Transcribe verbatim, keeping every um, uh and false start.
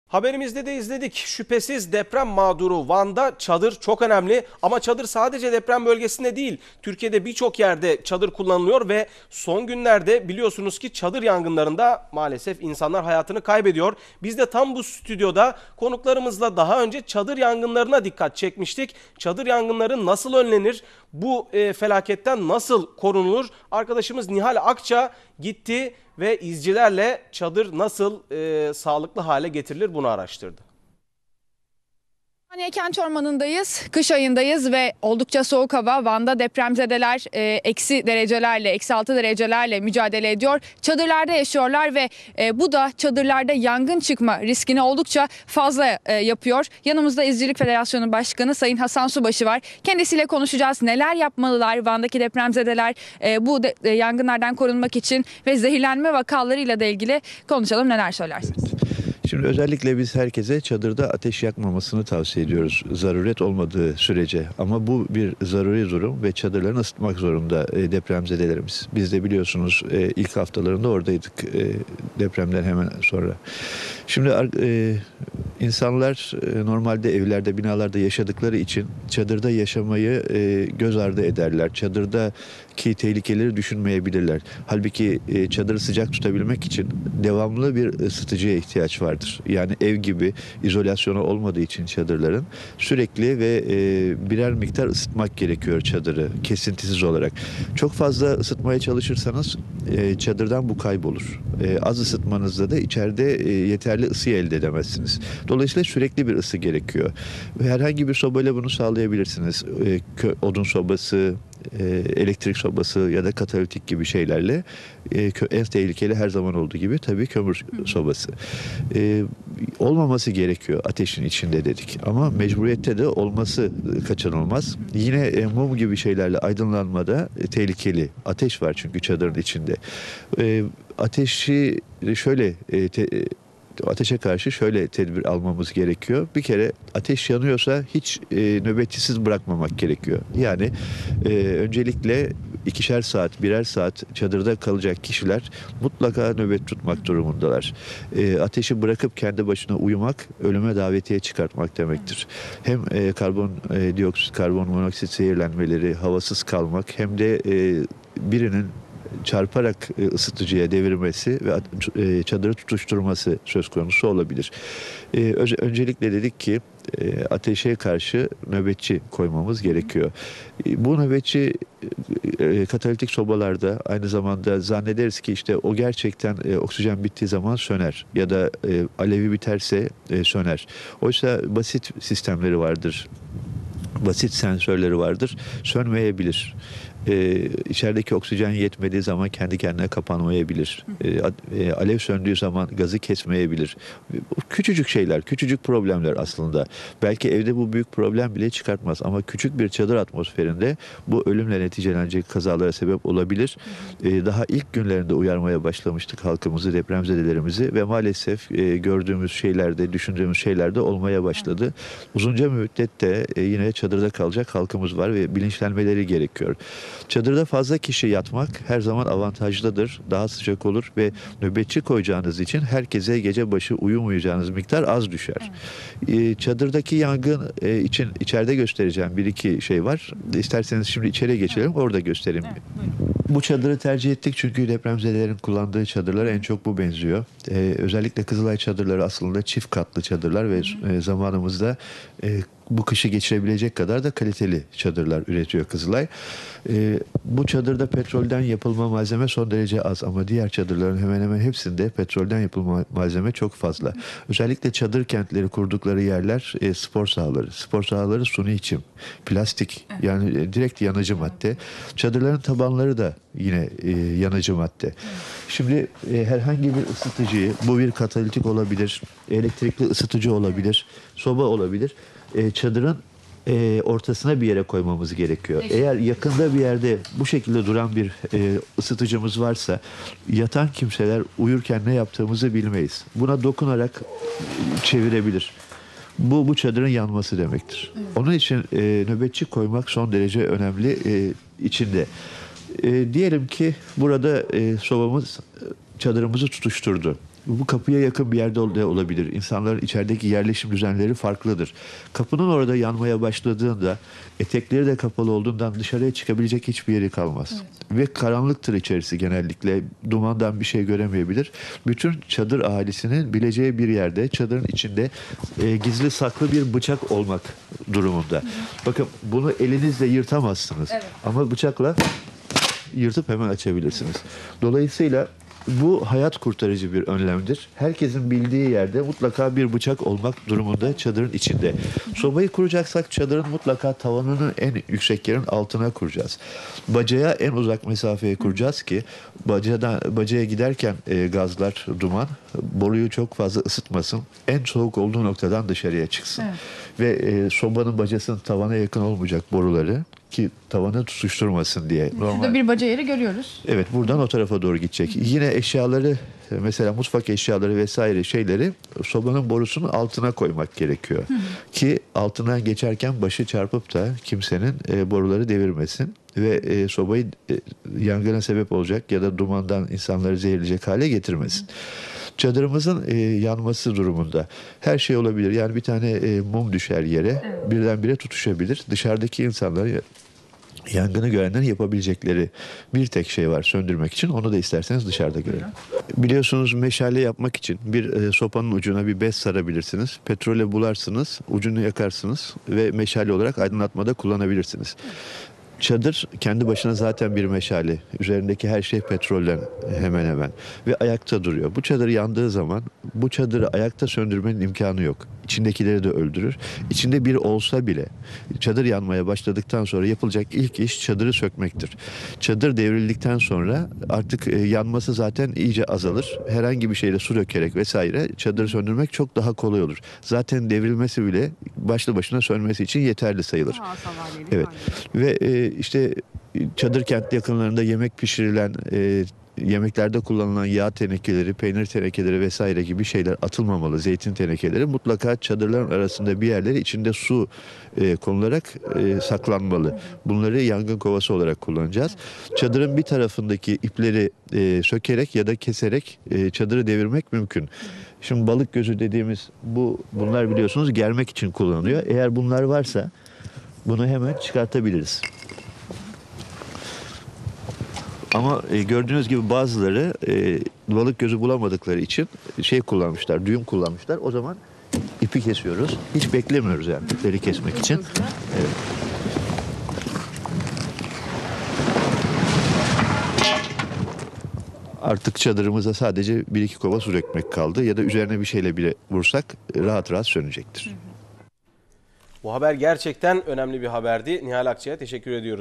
Haberimizde de izledik. Şüphesiz deprem mağduru Van'da çadır çok önemli ama çadır sadece deprem bölgesinde değil, Türkiye'de birçok yerde çadır kullanılıyor ve son günlerde biliyorsunuz ki çadır yangınlarında maalesef insanlar hayatını kaybediyor. Biz de tam bu stüdyoda konuklarımızla daha önce çadır yangınlarına dikkat çekmiştik. Çadır yangınları nasıl önlenir? Bu e, felaketten nasıl korunulur? Arkadaşımız Nihal Akça gitti ve izcilerle çadır nasıl e, sağlıklı hale getirilir bunu araştırdı. Osmaniye Kent Ormanı'ndayız. Kış ayındayız ve oldukça soğuk hava. Van'da depremzedeler e, eksi derecelerle, eksi altı derecelerle mücadele ediyor. Çadırlarda yaşıyorlar ve e, bu da çadırlarda yangın çıkma riskini oldukça fazla e, yapıyor. Yanımızda İzcilik Federasyonu Başkanı Sayın Hasan Subaşı var. Kendisiyle konuşacağız. Neler yapmalılar Van'daki depremzedeler e, bu de, e, yangınlardan korunmak için ve zehirlenme vakalarıyla da ilgili konuşalım. Neler söylersiniz? Evet. Şimdi özellikle biz herkese çadırda ateş yakmamasını tavsiye ediyoruz zaruret olmadığı sürece. Ama bu bir zaruri durum ve çadırlarını ısıtmak zorunda e, depremzedelerimiz. Biz de biliyorsunuz e, ilk haftalarında oradaydık e, depremden hemen sonra. Şimdi e, insanlar e, normalde evlerde, binalarda yaşadıkları için çadırda yaşamayı e, göz ardı ederler. Çadırdaki tehlikeleri düşünmeyebilirler. Halbuki e, çadırı sıcak tutabilmek için devamlı bir ısıtıcıya ihtiyaç vardır. Yani ev gibi izolasyonu olmadığı için çadırların sürekli ve e, birer miktar ısıtmak gerekiyor çadırı kesintisiz olarak. Çok fazla ısıtmaya çalışırsanız e, çadırdan bu kaybolur. E, az ısıtmanızda da içeride e, yeterli ısı elde edemezsiniz. Dolayısıyla sürekli bir ısı gerekiyor. Ve herhangi bir sobayla bunu sağlayabilirsiniz. E, kö, odun sobası, elektrik sobası ya da katalitik gibi şeylerle. En tehlikeli her zaman olduğu gibi tabii kömür sobası. Ee, olmaması gerekiyor ateşin içinde dedik. Ama mecburiyette de olması kaçınılmaz. Yine e, mum gibi şeylerle aydınlanmada e, tehlikeli. Ateş var çünkü çadırın içinde. E, ateşi şöyle e, te, ateşe karşı şöyle tedbir almamız gerekiyor. Bir kere ateş yanıyorsa hiç e, nöbetçisiz bırakmamak gerekiyor. Yani e, öncelikle ikişer saat, birer saat çadırda kalacak kişiler mutlaka nöbet tutmak durumundalar. E, ateşi bırakıp kendi başına uyumak, ölüme davetiye çıkartmak demektir. Hem e, karbon e, dioksit, karbon monoksit zehirlenmeleri, havasız kalmak hem de e, birinin çarparak ısıtıcıya devirmesi ve çadırı tutuşturması söz konusu olabilir. Öncelikle dedik ki ateşe karşı nöbetçi koymamız gerekiyor. Bu nöbetçi katalitik sobalarda aynı zamanda zannederiz ki işte o gerçekten oksijen bittiği zaman söner ya da alevi biterse söner. Oysa basit sistemleri vardır. Basit sensörleri vardır. Sönmeyebilir. Ee, içerideki oksijen yetmediği zaman kendi kendine kapanmayabilir. Ee, e, alev söndüğü zaman gazı kesmeyebilir. Küçücük şeyler, küçücük problemler aslında. Belki evde bu büyük problem bile çıkartmaz ama küçük bir çadır atmosferinde bu ölümle neticelenecek kazalara sebep olabilir. Ee, daha ilk günlerinde uyarmaya başlamıştık halkımızı, depremzedelerimizi ve maalesef e, gördüğümüz şeylerde, düşündüğümüz şeylerde olmaya başladı. Uzunca müddette e, yine çadırda kalacak halkımız var ve bilinçlenmeleri gerekiyor. Çadırda fazla kişi yatmak her zaman avantajlıdır. Daha sıcak olur ve nöbetçi koyacağınız için herkese gece başı uyumayacağınız miktar az düşer. Evet. Çadırdaki yangın için içeride göstereceğim bir iki şey var. İsterseniz şimdi içeriye geçelim, orada göstereyim. Evet. Bu çadırı tercih ettik çünkü depremzedelerin kullandığı çadırlara en çok bu benziyor. Ee, özellikle Kızılay çadırları aslında çift katlı çadırlar ve e, zamanımızda e, bu kışı geçirebilecek kadar da kaliteli çadırlar üretiyor Kızılay. Ee, bu çadırda petrolden yapılma malzeme son derece az ama diğer çadırların hemen hemen hepsinde petrolden yapılma malzeme çok fazla. Özellikle çadır kentleri kurdukları yerler e, spor sahaları. Spor sahaları suni içim, plastik yani e, direkt yanıcı madde. Çadırların tabanları da yine e, yanıcı madde. Şimdi e, herhangi bir ısıtıcıyı, bu bir katalitik olabilir, elektrikli ısıtıcı olabilir, soba olabilir. E, çadırın e, ortasına bir yere koymamız gerekiyor. Eğer yakında bir yerde bu şekilde duran bir e, ısıtıcımız varsa yatan kimseler uyurken ne yaptığımızı bilmeyiz. Buna dokunarak çevirebilir. Bu, bu çadırın yanması demektir. Evet. Onun için e, nöbetçi koymak son derece önemli e, içinde. E, diyelim ki burada e, sobamız çadırımızı tutuşturdu. Bu kapıya yakın bir yerde ol- de olabilir. İnsanların içerideki yerleşim düzenleri farklıdır. Kapının orada yanmaya başladığında, etekleri de kapalı olduğundan dışarıya çıkabilecek hiçbir yeri kalmaz. Ve karanlıktır içerisi genellikle. Dumandan bir şey göremeyebilir. Bütün çadır ahalisinin bileceği bir yerde, çadırın içinde e, gizli saklı bir bıçak olmak durumunda. Bakın bunu elinizle yırtamazsınız. Evet. Ama bıçakla yırtıp hemen açabilirsiniz. Dolayısıyla bu hayat kurtarıcı bir önlemdir. Herkesin bildiği yerde mutlaka bir bıçak olmak durumunda çadırın içinde. Sobayı kuracaksak çadırın mutlaka tavanının en yüksek yerin altına kuracağız. Bacaya en uzak mesafeye kuracağız ki bacadan, bacaya giderken e, gazlar, duman boruyu çok fazla ısıtmasın. En soğuk olduğu noktadan dışarıya çıksın. Evet. Ve e, sobanın bacasının tavana yakın olmayacak boruları ki tavanı tutuşturmasın diye. Burada bir baca yeri görüyoruz. Evet, buradan o tarafa doğru gidecek. Yine eşyaları, mesela mutfak eşyaları vesaire şeyleri sobanın borusunun altına koymak gerekiyor. Hı hı. Ki altından geçerken başı çarpıp da kimsenin e, boruları devirmesin ve e, sobayı e, yangına sebep olacak ya da dumandan insanları zehirleyecek hale getirmesin. Hı. Çadırımızın e, yanması durumunda her şey olabilir. Yani bir tane e, mum düşer yere, evet, birdenbire tutuşabilir. Dışarıdaki insanlar, yangını görenlerin yapabilecekleri bir tek şey var söndürmek için. Onu da isterseniz dışarıda görelim. Biliyorsunuz meşale yapmak için bir e, sopanın ucuna bir bez sarabilirsiniz. Petrole bularsınız, ucunu yakarsınız ve meşale olarak aydınlatmada kullanabilirsiniz. Çadır kendi başına zaten bir meşale. Üzerindeki her şey petrolden hemen hemen. Ve ayakta duruyor. Bu çadır yandığı zaman bu çadırı ayakta söndürmenin imkanı yok. İçindekileri de öldürür. İçinde bir olsa bile çadır yanmaya başladıktan sonra yapılacak ilk iş çadırı sökmektir. Çadır devrildikten sonra artık e, yanması zaten iyice azalır. Herhangi bir şeyle su dökerek vesaire çadırı söndürmek çok daha kolay olur. Zaten devrilmesi bile başlı başına sönmesi için yeterli sayılır. Evet. Ve e, işte çadır kent yakınlarında yemek pişirilen, e, yemeklerde kullanılan yağ tenekeleri, peynir tenekeleri vesaire gibi şeyler atılmamalı. Zeytin tenekeleri mutlaka çadırların arasında bir yerleri içinde su e, konularak e, saklanmalı. Bunları yangın kovası olarak kullanacağız. Çadırın bir tarafındaki ipleri e, sökerek ya da keserek e, çadırı devirmek mümkün. Şimdi balık gözü dediğimiz bu, bunlar biliyorsunuz germek için kullanılıyor. Eğer bunlar varsa bunu hemen çıkartabiliriz. Ama e, gördüğünüz gibi bazıları e, balık gözü bulamadıkları için şey kullanmışlar, düğüm kullanmışlar. O zaman ipi kesiyoruz. Hiç beklemiyoruz yani ipleri kesmek için. Evet. Artık çadırımıza sadece bir iki kova su dökmek kaldı ya da üzerine bir şeyle bile vursak rahat rahat sönecektir. Bu haber gerçekten önemli bir haberdi. Nihal Akçay'a teşekkür ediyoruz.